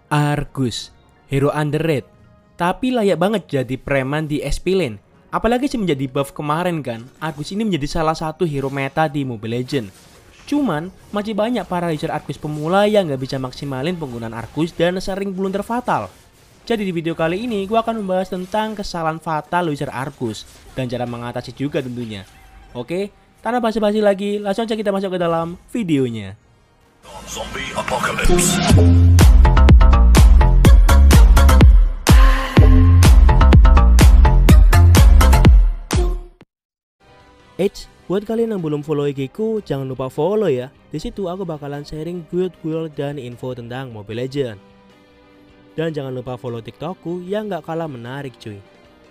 Argus, hero underrated, tapi layak banget jadi preman di SP Lane. Apalagi semenjak di buff kemarin kan, Argus ini menjadi salah satu hero meta di Mobile Legends. Cuman, masih banyak para user Argus pemula yang gak bisa maksimalin penggunaan Argus dan sering blunder fatal. Jadi di video kali ini, gue akan membahas tentang kesalahan fatal user Argus dan cara mengatasi juga tentunya. Oke, tanpa basa-basi lagi, langsung aja kita masuk ke dalam videonya. Zombie Apocalypse. Buat kalian yang belum follow IG ku, jangan lupa follow ya. Di situ aku bakalan sharing build dan info tentang Mobile Legends. Dan jangan lupa follow TikTokku yang gak kalah menarik cuy.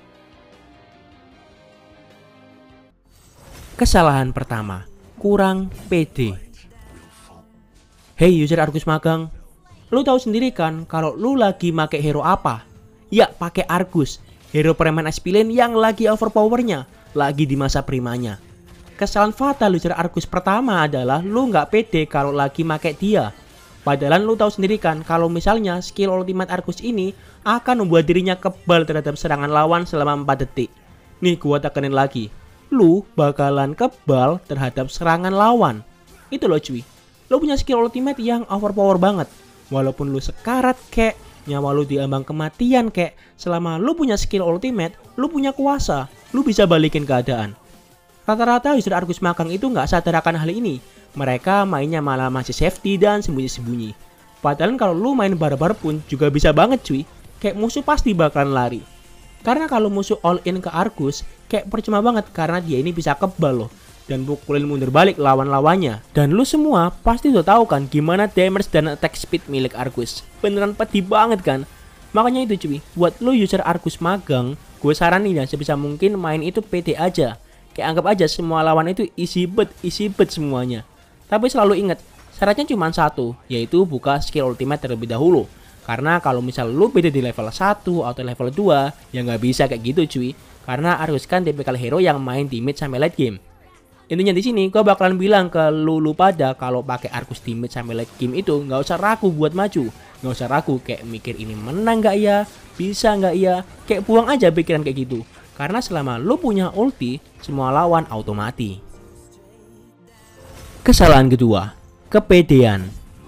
Kesalahan pertama, kurang pede. Hey user Argus magang, lu tahu sendiri kan kalau lu lagi make hero apa? Ya, pakai Argus, hero preman SP Lane yang lagi overpowernya, lagi di masa primanya. Kesalahan fatal user Argus pertama adalah lu nggak pede kalau lagi make dia. Padahal lu tahu sendiri kan kalau misalnya skill ultimate Argus ini akan membuat dirinya kebal terhadap serangan lawan selama 4 detik. Nih gua tekenin lagi, lu bakalan kebal terhadap serangan lawan. Itu loh cuy, lu punya skill ultimate yang overpower banget. Walaupun lu sekarat kek, nyawa lu diambang kematian kek, selama lu punya skill ultimate, lu punya kuasa, lu bisa balikin keadaan. Rata-rata user Argus magang itu nggak sadar akan hal ini. Mereka mainnya malah masih safety dan sembunyi-sembunyi. Padahal kalau lu main barbar pun juga bisa banget cuy. Kayak musuh pasti bakalan lari. Karena kalau musuh all in ke Argus, kayak percuma banget karena dia ini bisa kebal loh. Dan pukulin mundur balik lawan-lawannya. Dan lu semua pasti udah tahu kan gimana damage dan attack speed milik Argus. Beneran pedih banget kan. Makanya itu cuy, buat lu user Argus magang, gue saranin ya sebisa mungkin main itu PD aja. Kayak anggap aja semua lawan itu easy bet semuanya. Tapi selalu ingat, syaratnya cuma satu, yaitu buka skill ultimate terlebih dahulu. Karena kalau misal lu beda di level 1 atau level 2, ya nggak bisa kayak gitu cuy. Karena Argus kan tipikal hero yang main di mid sampai late game. Intinya di sini gua bakalan bilang ke lu pada kalau pakai Argus di mid sampai late game itu nggak usah ragu buat maju. Nggak usah ragu kayak mikir ini menang nggak ya, bisa nggak ya, kayak buang aja pikiran kayak gitu. Karena selama lu punya ulti, semua lawan auto mati. Kesalahan kedua, kepedean.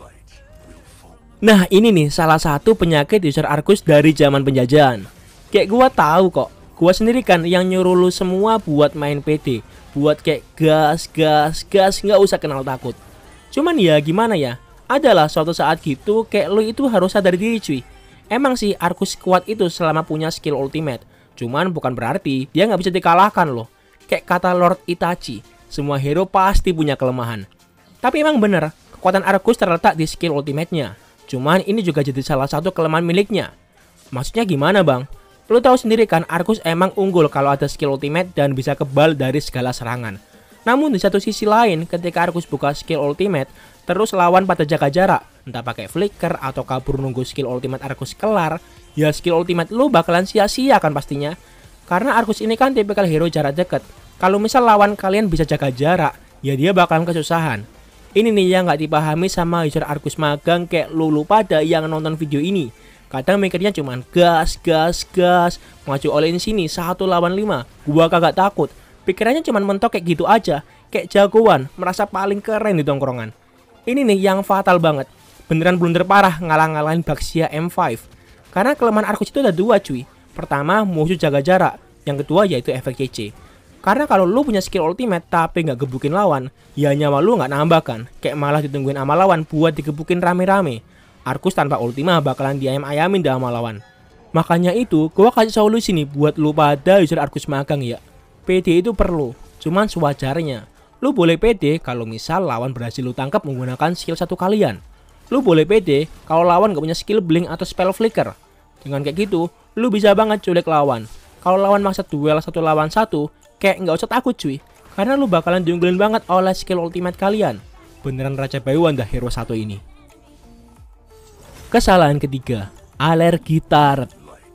Nah ini nih salah satu penyakit user Argus dari zaman penjajahan. Kayak gua tahu kok, gua sendiri kan yang nyuruh lu semua buat main PD. Buat kayak gas, nggak usah kenal takut. Cuman ya gimana ya, adalah suatu saat gitu kayak lu itu harus sadar diri cuy. Emang sih Argus kuat itu selama punya skill ultimate. Cuman bukan berarti dia nggak bisa dikalahkan loh. Kayak kata Lord Itachi, semua hero pasti punya kelemahan. Tapi emang bener, kekuatan Argus terletak di skill ultimate-nya. Cuman ini juga jadi salah satu kelemahan miliknya. Maksudnya gimana bang? Lu tahu sendiri kan Argus emang unggul kalau ada skill ultimate dan bisa kebal dari segala serangan. Namun di satu sisi lain, ketika Argus buka skill ultimate, terus lawan pada jaga jarak, entah pakai flicker atau kabur nunggu skill ultimate Argus kelar, ya skill ultimate lu bakalan sia-sia kan pastinya. Karena Argus ini kan tipikal hero jarak dekat. Kalau misal lawan kalian bisa jaga jarak, ya dia bakalan kesusahan. Ini nih yang nggak dipahami sama user Argus magang kayak lu pada yang nonton video ini. Kadang mikirnya cuman gas, maju all in sini 1 lawan 5, gua kagak takut. Pikirannya cuman mentok kayak gitu aja, kayak jagoan, merasa paling keren di tongkrongan. Ini nih yang fatal banget. Beneran blunder parah ngalah-ngalahin Baxia M5. Karena kelemahan Argus itu ada 2 cuy. Pertama, musuh jaga jarak. Yang kedua yaitu efek CC. Karena kalau lu punya skill ultimate tapi nggak gebukin lawan, ya nyawa lu nggak nambah kan. Kayak malah ditungguin sama lawan buat digebukin rame-rame. Argus tanpa ultima bakalan diayam-ayamin dah sama lawan. Makanya itu, gua kasih solusi nih buat lu pada user Argus magang ya. PD itu perlu, cuman sewajarnya. Lu boleh PD kalau misal lawan berhasil lu tangkap menggunakan skill satu kalian. Lu boleh PD kalau lawan gak punya skill blink atau spell flicker. Dengan kayak gitu, lu bisa banget culik lawan. Kalau lawan maksa duel 1 lawan 1, kayak nggak usah takut cuy. Karena lu bakalan diunggulin banget oleh skill ultimate kalian. Beneran Raja Bayuan dah hero 1 ini. Kesalahan ketiga, alergi turret.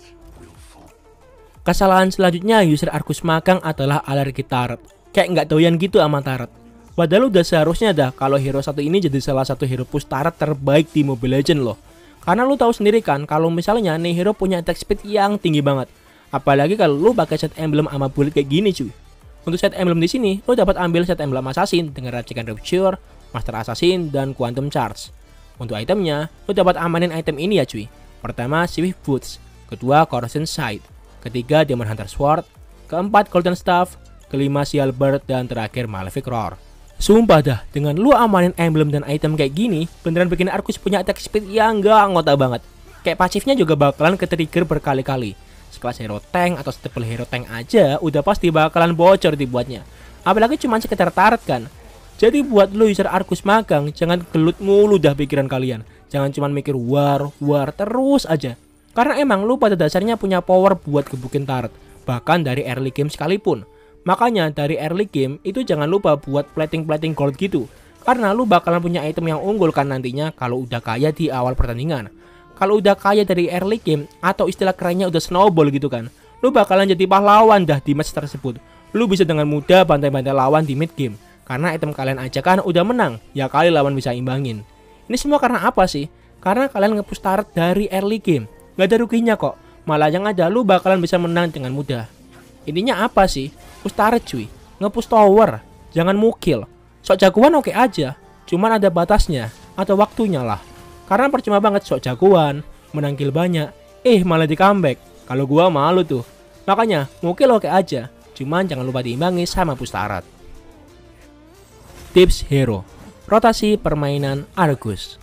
Kesalahan selanjutnya user Argus magang adalah alergi turret. Kayak nggak doyan gitu sama turret. Padahal udah seharusnya dah kalau hero 1 ini jadi salah satu hero push turret terbaik di Mobile Legends loh. Karena lu tahu sendiri kan kalau misalnya nih hero punya attack speed yang tinggi banget. Apalagi kalau lu pakai set emblem sama bullet kayak gini cuy. Untuk set emblem di sini, lu dapat ambil set emblem assassin dengan racikan rupture, master assassin, dan quantum charge. Untuk itemnya, lu dapat amanin item ini ya cuy. Pertama swift boots, kedua corrosion sight, ketiga demon hunter sword, keempat golden staff, kelima seal bird, dan terakhir malefic roar. Sumpah dah, dengan lu amanin emblem dan item kayak gini, beneran bikin Arcus punya attack speed yang gak ngota banget. Kayak pasifnya juga bakalan ke-trigger berkali-kali. Sekelas hero tank atau staple hero tank aja udah pasti bakalan bocor dibuatnya. Apalagi cuma sekedar turret kan. Jadi buat lu user Arcus magang, jangan gelut mulu dah pikiran kalian. Jangan cuma mikir war terus aja. Karena emang lu pada dasarnya punya power buat gebukin turret, bahkan dari early game sekalipun. Makanya dari early game itu jangan lupa buat plating gold gitu. Karena lu bakalan punya item yang unggul kan nantinya kalau udah kaya di awal pertandingan. Kalau udah kaya dari early game atau istilah kerennya udah snowball gitu kan, lu bakalan jadi pahlawan dah di match tersebut. Lu bisa dengan mudah bantai-bantai lawan di mid game. Karena item kalian aja kan udah menang, ya kali lawan bisa imbangin. Ini semua karena apa sih? Karena kalian nge-push turret dari early game. Gak ada ruginya kok, malah yang ada lu bakalan bisa menang dengan mudah. Intinya apa sih? Push turret cuy, nge-push tower, jangan mukil. Sok jagoan oke aja, cuman ada batasnya atau waktunya lah. Karena percuma banget sok jagoan, menang kill banyak, malah di comeback. Kalau gua malu tuh. Makanya mukil oke aja, cuman jangan lupa diimbangi sama push turret. Tips hero, rotasi permainan Arcus.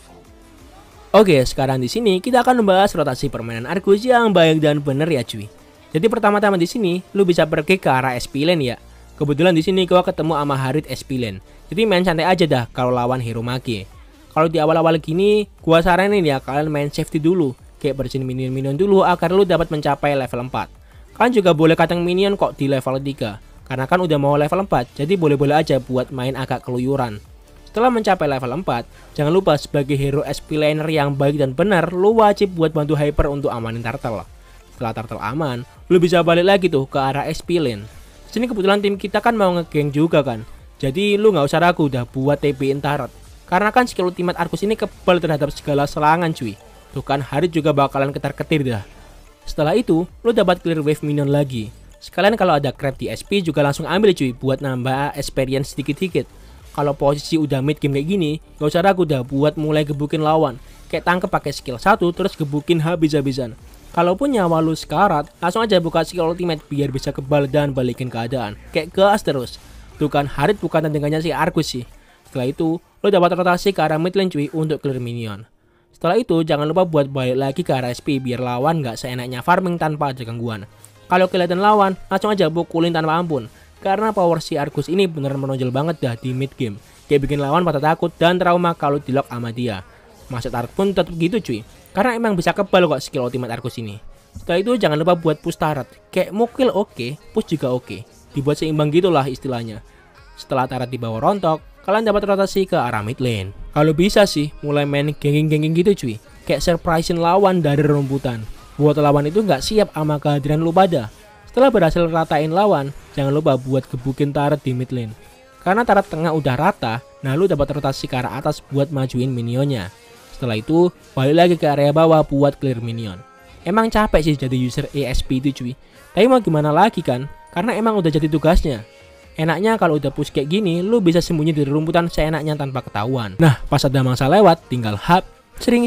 Oke, sekarang di sini kita akan membahas rotasi permainan Arcus yang baik dan bener ya cuy. Jadi pertama-tama di sini lu bisa pergi ke arah SP lane ya. Kebetulan di sini gua ketemu sama Harit SP lane. Jadi main santai aja dah kalau lawan hero mage. Kalau di awal-awal gini, gua saranin ya kalian main safety dulu, kayak bersihin minion-minion dulu agar lu dapat mencapai level 4. Kalian juga boleh kadang minion kok di level 3, karena kan udah mau level 4, jadi boleh-boleh aja buat main agak keluyuran. Setelah mencapai level 4, jangan lupa sebagai hero SP laner yang baik dan benar, lu wajib buat bantu hyper untuk amanin turtle. Setelah turtle aman, lu bisa balik lagi tuh ke arah SP lane. Sini kebetulan tim kita kan mau ngegeng juga kan, jadi lu nggak usah ragu udah buat TP-in turret. Karena kan skill ultimate Arcus ini kebal terhadap segala serangan cuy. Tuh kan Harit juga bakalan ketar-ketir dah. Setelah itu, lu dapat clear wave minion lagi. Sekalian kalau ada crab di SP juga langsung ambil cuy buat nambah experience sedikit-sedikit. Kalau posisi udah mid game kayak gini, gak usah ragu dah buat mulai gebukin lawan. Kayak tangkep pakai skill 1 terus gebukin habis-habisan. Kalaupun nyawa lu sekarat, langsung aja buka skill ultimate biar bisa kebal dan balikin keadaan. Kayak gas terus. Tuh kan Harit bukan tandingannya si Arcus sih. Setelah itu, lo dapat rotasi ke arah mid lane cuy untuk clear minion. Setelah itu, jangan lupa buat balik lagi ke arah SP biar lawan gak seenaknya farming tanpa ada gangguan. Kalau kelihatan lawan, langsung aja pukulin tanpa ampun. Karena power si Arcus ini beneran menonjol banget dah di mid game. Kayak bikin lawan pada takut dan trauma kalau di lock sama dia. Masa turret pun tetap gitu cuy. Karena emang bisa kebal kok skill ultimate Arcus ini. Setelah itu jangan lupa buat push turret. Kayak mukil oke, push juga oke. Dibuat seimbang gitulah istilahnya. Setelah turret dibawa rontok, kalian dapat rotasi ke arah mid lane. Kalau bisa sih, mulai main genging-genging gitu cuy. Kayak surprisein lawan dari rumputan. Buat lawan itu nggak siap sama kehadiran lu pada. Setelah berhasil ratain lawan, jangan lupa buat gebukin turret di mid lane. Karena turret tengah udah rata, nah lu dapat rotasi ke arah atas buat majuin minionnya. Setelah itu, balik lagi ke area bawah buat clear minion. Emang capek sih jadi user ESP itu cuy. Tapi mau gimana lagi kan? Karena emang udah jadi tugasnya. Enaknya kalau udah push kayak gini, lu bisa sembunyi di rumputan seenaknya tanpa ketahuan. Nah, pas ada mangsa lewat, tinggal hap, sering,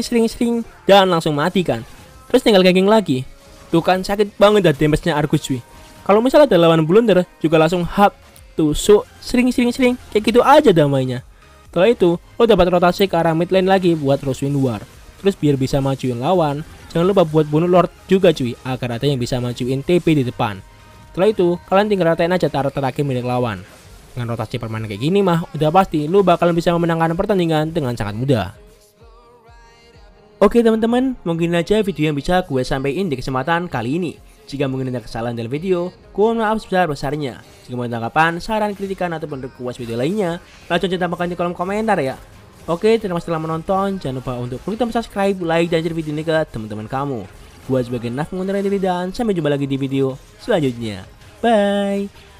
dan langsung mati kan. Terus tinggal ganking lagi. Tuh kan sakit banget dah damage-nya Arcus cuy. Kalau misalnya ada lawan blunder, juga langsung hap, tusuk, sering, kayak gitu aja damainya. Setelah itu, lo dapat rotasi ke arah mid lane lagi buat Roswin War. Terus biar bisa majuin lawan, jangan lupa buat bunuh Lord juga cuy, agar ada yang bisa majuin TP di depan. Setelah itu, kalian tinggal ratain aja turret terakhir milik lawan. Dengan rotasi permainan kayak gini mah, udah pasti lu bakalan bisa memenangkan pertandingan dengan sangat mudah. Oke teman-teman, mungkin aja video yang bisa gue sampaikan di kesempatan kali ini. Jika mungkin ada kesalahan dalam video, gue mohon maaf sebesar-besarnya. Jika mau tanggapan, saran, kritikan, ataupun request video lainnya, langsung tambahkan di kolom komentar ya. Oke, terima kasih telah menonton. Jangan lupa untuk klik tombol subscribe, like, dan share video ini ke teman-teman kamu. Gue sebagai Naf mengundur diri dan sampai jumpa lagi di video selanjutnya. Bye!